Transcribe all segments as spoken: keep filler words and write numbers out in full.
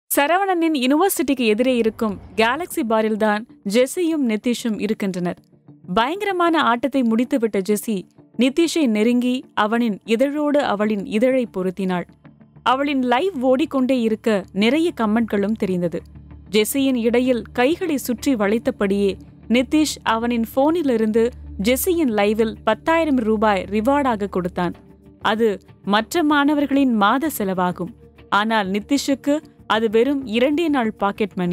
சரவணனின் யூனிவர்சிட்டிக்கு எதிரே இருக்கும் கேலக்ஸி பாரில்தான் ஜெஸ்ஸியும் நிதிஷும் இருக்கின்றனர். பயங்கரமான ஆட்டத்தை முடித்துவிட்ட ஜெஸ்ஸி நிதிஷை நெருங்கி அவனின் இதழோடு அவளின் இதழை பொருத்தினாள். அவளின் லைவ் ஓடிக்கொண்டே இருக்க நிறைய கமெண்ட்களும் தெரிந்தது. ஜெஸ்ஸியின் இடையில் கைகளை சுற்றி வளைத்தபடியே நிதிஷ் அவனின் போனிலிருந்து ஜெஸ்ஸியின் லைவில் பத்தாயிரம் ரூபாய் ரிவார்டாக கொடுத்தான். அது மற்ற மாணவர்களின் மாத செலவாகும். ஆனால் நிதிஷுக்கு அது வெறும் இரண்டே நாள் பாக்கெட் மணி.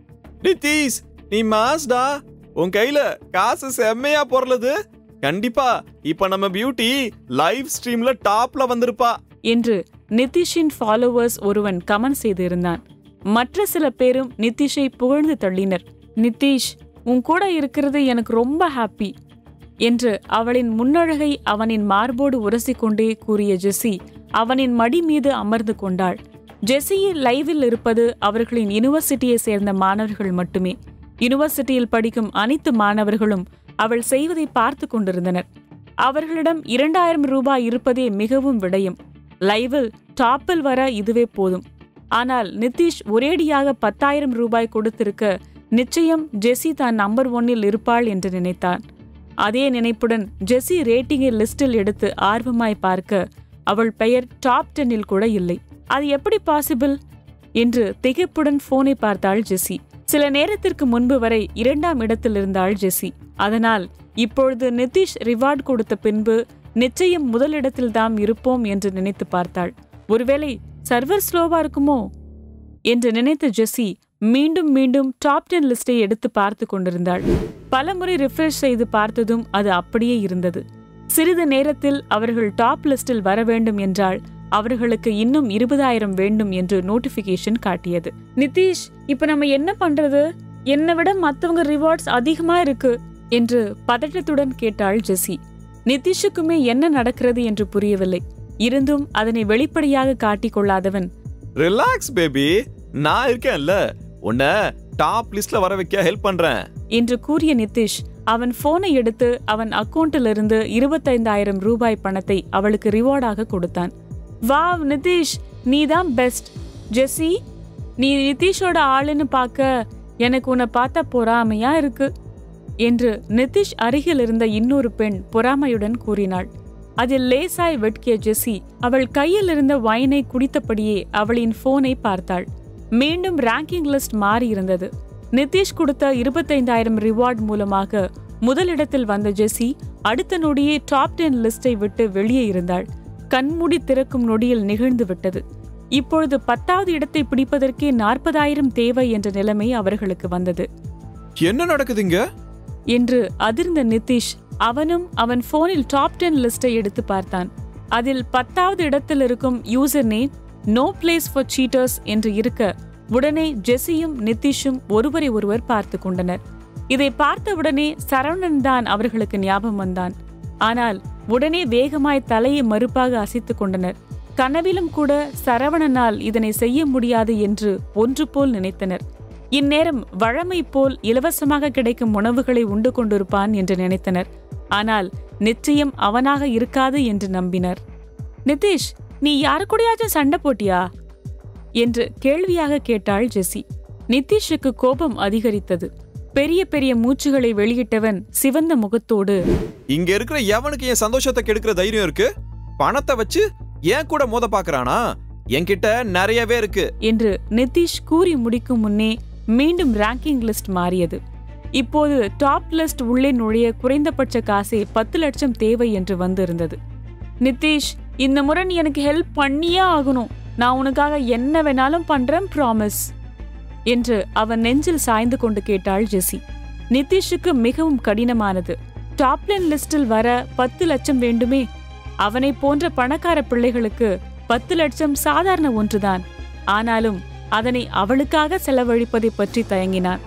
நிதிஷ், நீ மாஸ்டா, உன் கையில காசு செம்மையா பொருளுது. கண்டிப்பா இப்ப நம்ம பியூட்டி லைவ் ஸ்ட்ரீம்ல டாப்ல வந்திருப்பா என்று நிதிஷின் ஃபாலோவர்ஸ் ஒருவன் கமெண்ட் செய்திருந்தான். மற்ற சில பேரும் நிதிஷை புகழ்ந்து தள்ளினர். நிதிஷ், உன் கூட இருக்கிறது எனக்கு ரொம்ப ஹாப்பி என்று அவளின் முன்னழகை அவனின் மார்போடு உரசிக்கொண்டே கூறிய ஜெஸ்ஸி அவனின் மடி மீது அமர்ந்து கொண்டாள். ஜெஸ்ஸியின் லைவில் இருப்பது அவர்களின் யூனிவர்சிட்டியை சேர்ந்த மாணவர்கள் மட்டுமே. யூனிவர்சிட்டியில் படிக்கும் அனைத்து மாணவர்களும் அவள் செய்வதை பார்த்து கொண்டிருந்தனர். அவர்களிடம் இரண்டாயிரம் ரூபாய் இருப்பதே மிகவும் விடயம். லைவில் டாப்பில் வர இதுவே போதும். ஆனால் நிதிஷ் ஒரேடியாக பத்தாயிரம் ரூபாய் கொடுத்திருக்க நிச்சயம் ஜெஸ்ஸி தான் நம்பர் ஒன்னில் இருப்பாள் என்று நினைத்தான். அதே நினைப்புடன் ஜெஸ்ஸி ரேட்டிங்கை லிஸ்டில் எடுத்து ஆர்வமாய் பார்க்க அவள் பெயர் டாப் டென்னில் கூட இல்லை. அது எப்படி பாசிபிள் என்று திகைப்புடன் போனை பார்த்தாள் ஜெஸ்ஸி. சில நேரத்திற்கு முன்பு வரை இரண்டாம் இடத்தில் இருந்தாள் ஜெஸ்ஸி. அதனால் இப்பொழுது நிதிஷ் ரிவார்ட் கொடுத்த பின்பு நிச்சயம் முதலிடத்தில் தாம் இருப்போம் என்று நினைத்து பார்த்தாள். ஒருவேளை சர்வர் ஸ்லோவா இருக்குமோ என்று நினைத்த ஜெஸ்ஸி மீண்டும் மீண்டும் டாப் டென் லிஸ்டை எடுத்து பார்த்து கொண்டிருந்தாள். பலமுறை ரிஃப்ரெஷ் செய்து பார்த்ததும் அது அப்படியே இருந்தது. சிறிது நேரத்தில் அவர்கள் டாப் லிஸ்டில் வர வேண்டும் என்றால் அவர்களுக்கு இன்னும் இருபதாயிரம் வேண்டும் என்று நோட்டிபிகேஷன் காட்டியது. நிதிஷ், இப்ப நம்ம என்ன பண்றது? என்னை விட மத்தவங்க ரிவார்ட்ஸ் அதிகமா இருக்கு என்று பதட்டத்துடன் கேட்டாள் ஜெஸ்ஸி. நிதிஷுக்குமே என்ன நடக்கிறது என்று புரியவில்லை. இருந்தும் அதனை வெளிப்படையாக காட்டிக் கொள்ளாதவன், ரிலாக்ஸ் பேபி, நான் இருக்கேன்ல, உன்னை டாப் லிஸ்ட்ல வர வைக்க ஹெல்ப் பண்றேன் என்று கூறிய நிதிஷ் அவன் போனை எடுத்து அவன் அக்கவுண்டிலிருந்து இருபத்தைந்தாயிரம் ரூபாய் பணத்தை அவளுக்கு ரிவார்டாக கொடுத்தான். வாவ் நிதிஷ், நீதான் பெஸ்ட். ஜெஸ்ஸி, நீ நிதிஷோட ஆளுன்னு பார்க்க எனக்கு உன்னை பார்த்தா பொறாமையா இருக்கு என்று நிதிஷ் அருகில் இருந்த இன்னொரு பெண் பொறாமையுடன் கூறினாள். அதில் லேசாய் வெட்கிய ஜெஸ்ஸி அவள் கையில் இருந்த வைனை குடித்தபடியே அவளின் போனை பார்த்தாள். மீண்டும் ரேங்கிங் லிஸ்ட் மாறி இருந்தது. நிதிஷ் கொடுத்த இருபத்தைந்தாயிரம் ரிவார்ட் மூலமாக முதலிடத்தில் வந்த ஜெஸ்ஸி அடுத்த நொடியே டாப் டென் லிஸ்டை விட்டு வெளியே இருந்தாள். கண்மூடி திறக்கும் நொடியில் நிகழ்ந்து விட்டது. இப்பொழுது பத்தாவது இடத்தை பிடிப்பதற்கே நாற்பதாயிரம் தேவை என்ற நிலைமை அவர்களுக்கு வந்தது. என்ன நடக்குதுங்க என்று அதிர்ந்த நிதிஷ் அவனும் அவன் போனில் டாப் டென் லிஸ்டை எடுத்து பார்த்தான். அதில் பத்தாவது இடத்தில் இருக்கும் user name no place for cheaters என்று இருக்க உடனே ஜெஸ்ஸியும் நிதிஷும் ஒருவரை ஒருவர் பார்த்து கொண்டனர். இதை பார்த்தவுடனே சரவணன் தான் அவர்களுக்கு ஞாபகம் வந்தான். ஆனால் உடனே வேகமாய் தலையை மறுப்பாக அசைத்துக் கொண்டனர். கனவிலும் கூட சரவணனால் இதனை செய்ய முடியாது என்று ஒன்று போல் நினைத்தனர். இந்நேரம் வழமை போல் இலவசமாக கிடைக்கும் உணவுகளை உண்டு கொண்டிருப்பான் என்று நினைத்தனர். ஆனால் நிச்சயம் அவனாக இருக்காது என்று நம்பினர். நிதிஷ், நீ யாரு கூடயாச்சும் சண்டை போட்டியா என்று கேள்வியாக கேட்டாள் ஜெஸ்ஸி. நிதிஷுக்கு கோபம் அதிகரித்தது. பெரிய பெரிய மூச்சுகளை வெளியிட்டவன் சிவந்த முகத்தோடு, இங்க இருக்கிற எவனுக்கு என் சந்தோஷத்தை கெடுக்கிற தைரியம் இருக்கு? பணத்தை வச்சு ஏன் கூட மோத பாக்குறானா? என்கிட்ட நிறையவே இருக்கு என்று நிதிஷ் கூறி முடிக்கும் முன்னே மீண்டும் ரேங்கிங் லிஸ்ட் மாறியது. இப்போது டாப் லிஸ்ட் உள்ளே நுழைய குறைந்தபட்ச காசே பத்து லட்சம் தேவை என்று வந்திருந்தது. நிதிஷ், இந்த முறை நீ எனக்கு ஹெல்ப் பண்ணியே ஆகணும். நான் உனக்காக என்ன வேணாலும் பண்றேன், ப்ராமிஸ் என்று அவன் நெஞ்சில் சாய்ந்து கொண்டு கேட்டாள் ஜெஸ்ஸி. நிதிஷுக்கு மிகவும் கடினமானது. டாப்லைன் லிஸ்டில் வர பத்து லட்சம் வேண்டுமே. அவனை போன்ற பணக்கார பிள்ளைகளுக்கு பத்து லட்சம் சாதாரண ஒன்றுதான். ஆனாலும் அதனை அவளுக்காக செலவழிப்பதை பற்றி தயங்கினான்.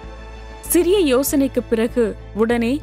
சிறிய யோசனைக்கு பிறகு உடனே,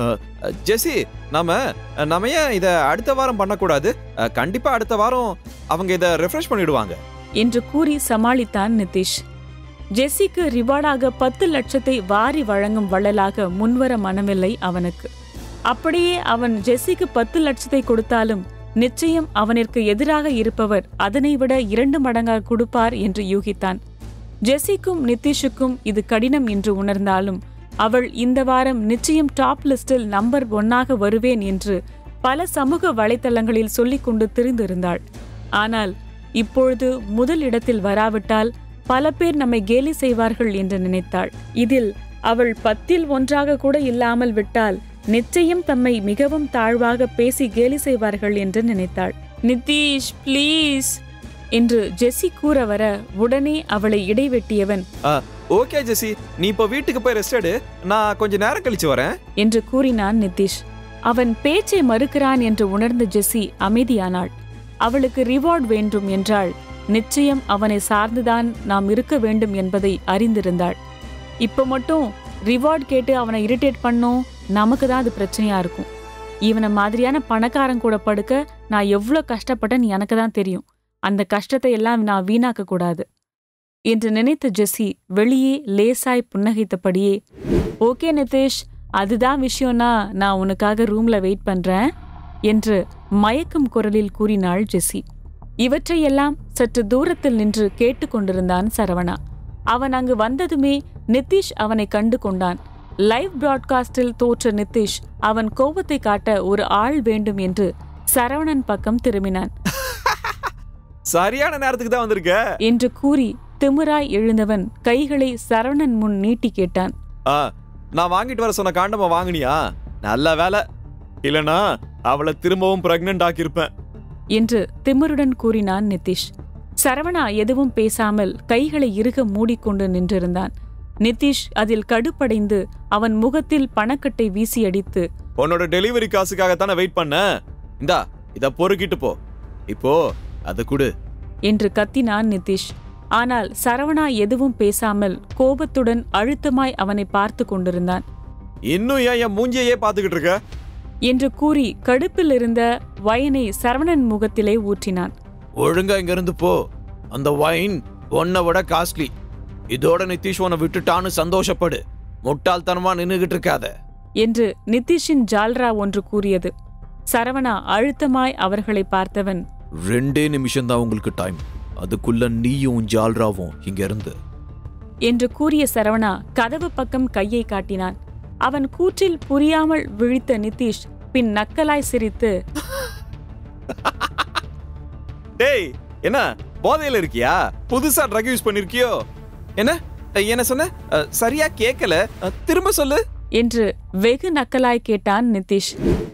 ஜெஸ்ஸி, நாம நாம ஏன் இத அடுத்த வாரம் பண்ணக்கூடாது? கண்டிப்பா அடுத்த வாரம் அவங்க இத ரெஃப்ரெஷ் பண்ணிடுவாங்க என்று கூறி சமாளித்தான் நிதிஷ். ஜெஸ்ஸிக்கு ரிவார்டாக பத்து லட்சத்தை வாரி வழங்கும் வள்ளலாக முன்வர மனமில்லை அவனுக்கு. அப்படியே அவன் ஜெஸ்ஸிக்கு பத்து லட்சத்தை கொடுத்தாலும் நிச்சயம் அவனிற்கு எதிராக இருப்பவர் அதனை விட இரண்டு மடங்காக கொடுப்பார் என்று யூகித்தான். ஜெசிக்கும் நிதிஷுக்கும் இது கடினம் என்று உணர்ந்தாலும் அவள் இந்த வாரம் நிச்சயம் டாப் லிஸ்டில் நம்பர் ஒன்னாக வருவேன் என்று பல சமூக வலைத்தளங்களில் சொல்லிக் கொண்டு திரிந்திருந்தாள். ஆனால் இப்பொழுது முதல் இடத்தில் வராவிட்டால் பல பேர் நம்மை கேலி செய்வார்கள் என்று நினைத்தாள். இதில் அவள் பத்தில் ஒன்றாக கூட இல்லாமல் விட்டால் நிச்சயம் தம்மை மிகவும் தாழ்வாக பேசி கேலி செய்வார்கள் என்று நினைத்தாள். நிதிஷ் ப்ளீஸ் என்று ஜெசி கூற வர உடனே அவளை இடைவெட்டியவன், ஓகே ஜெசி, நீ இப்ப வீட்டுக்கு போய் ரெஸ்ட் எடு, நான் கொஞ்ச நேரம் கழிச்சு வரேன் என்று கூறினான் நிதிஷ். அவன் பேச்சை மறுக்கிறான் என்று உணர்ந்த ஜெசி அமைதியானாள். அவளுக்கு ரிவார்ட் வேண்டும் என்றால் நிச்சயம் அவனை சார்ந்துதான் நாம் இருக்க வேண்டும் என்பதை அறிந்திருந்தாள். இப்ப மட்டும் ரிவார்ட் கேட்டு அவனை இரிட்டேட் பண்ணோம், நமக்கு தான் அது பிரச்சனையா இருக்கும். இவனை மாதிரியான பணக்காரன் கூட படுக்க நான் எவ்வளோ கஷ்டப்பட்டேன்னு எனக்கு தான் தெரியும். அந்த கஷ்டத்தை எல்லாம் நான் வீணாக்க கூடாது என்று நினைத்த ஜெசி வெளியே லேசாய் புன்னகைத்தபடியே, ஓகே நிதிஷ், அதுதான் விஷயம்னா நான் உனக்காக ரூம்ல வெயிட் பண்றேன் என்று மயக்கும் குரலில் கூறினாள் ஜெசி. இவற்றையெல்லாம் சற்று தூரத்தில் நின்று கேட்டுக்கொண்டிருந்தான் சரவணா. அவன் அங்கு வந்ததுமே நிதிஷ் அவனை கண்டு கொண்டான். லைவ் பிராட்காஸ்டில் தோற்ற நிதிஷ் அவன் கோபத்தை காட்ட ஒரு ஆள் வேண்டும் என்று சரவணன் பக்கம் திரும்பினான். சரியான நேரத்துக்கு தான் வந்திருக்க என்று கூறி திமிராய் எழுந்தவன் கைகளை சரவணன் முன் நீட்டி கேட்டான், நான் வாங்கிட்டு வர சொன்ன காண்டமா வாங்கினியா? நல்ல வேலை, இல்லனா அவளை திரும்பவும் பிரெக்னன்ட் ஆக்கியிருப்பேன் என்று திமிருடன் கூறினான் நிதிஷ். சரவணா எதுவும் பேசாமல் கைகளை இறுக மூடிக்கொண்டு நின்றிருந்தான். நிதிஷ் அதில் கடுப்படைந்து அவன் முகத்தில் பணக்கட்டை வீசி அடித்து, உன்னோட டெலிவரி காசுக்காகத்தானே வெயிட் பண்ண, இந்தா இத பொறுக்கிட்டு போ, இப்போ அது குடு என்று கத்தினான் நிதிஷ். ஆனால் சரவணா எதுவும் பேசாமல் கோபத்துடன் அழுத்தமாய் அவனை பார்த்து கொண்டிருந்தான். இன்னும் ஏன் என் மூஞ்சியே பாத்துக்கிட்டு இருக்க என்று கூறி கடுப்பில் இருந்த வைனை சரவணன் முகத்திலே ஊற்றினான். ஒழுங்கா இங்க இருந்து போ, அந்த வைன் ஒன்ன விட காஸ்ட்லி, இதோட நிதிஷ் உன்னை விட்டுட்டான்னு சந்தோஷப்படு, முட்டாள்தனமா நின்னுகிட்டு இருக்காத என்று நிதிஷின் ஜால்ரா ஒன்று கூறியது. சரவணா அழுத்தமாய் அவர்களை பார்த்தவன், ரெண்டே நிமிஷம் தான் உங்களுக்கு டைம், அதுக்குள்ள நீயும் ஜால்ராவும் இங்க இருந்து என்று கூறிய சரவணா கதவு பக்கம் கையை காட்டினான். அவன் கூற்றில் புரியாமல் விழித்த நிதிஷ் பின் நக்கலாய் சிரித்து, டேய் என்ன போதையில இருக்கியா? புதுசா ட்ரக் யூஸ் பண்ணிருக்கியோ? என்ன என்ன சொன்ன? சரியா கேட்கல, திரும்ப சொல்லு என்று வெகு நக்கலாய் கேட்டான் நிதிஷ்.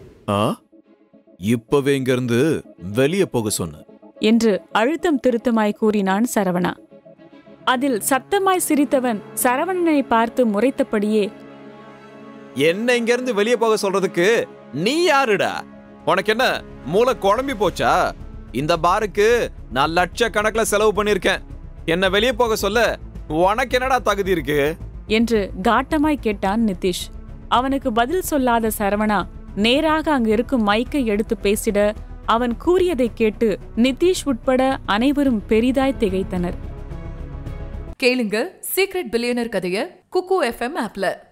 இப்பவே இங்க இருந்து வெளியே போக சொன்ன என்று அழுத்தம் திருத்தமாய் கூறினான் சரவணா. அதில் சத்தமாய் சிரித்தவன் சரவணனை பார்த்து முறைத்தபடியே, என்ன இங்க இருந்து வெளியே போக சொல்றதுக்கு நீ யாருடா? உனக்கு என்ன மூளை குழம்பி போச்சா? இந்த பாருக்கு நான் லட்சக்கணக்கில் செலவு பண்ணிருக்கேன், என்ன வெளியே போக சொல்ல உனக்கு என்னடா தகுதி இருக்கு என்று காட்டமாய் கேட்டான் நிதிஷ். அவனுக்கு பதில் சொல்லாத சரவணா நேராக அங்கு இருக்கும் மைக்கை எடுத்து பேசிட அவன் கூறியதை கேட்டு நிதிஷ் உட்பட அனைவரும் பெரிதாய் திகைத்தனர். கேளுங்க சீக்ரெட் பில்லியனர் கதைய குக்கு எஃப்எம் ஆப்ல.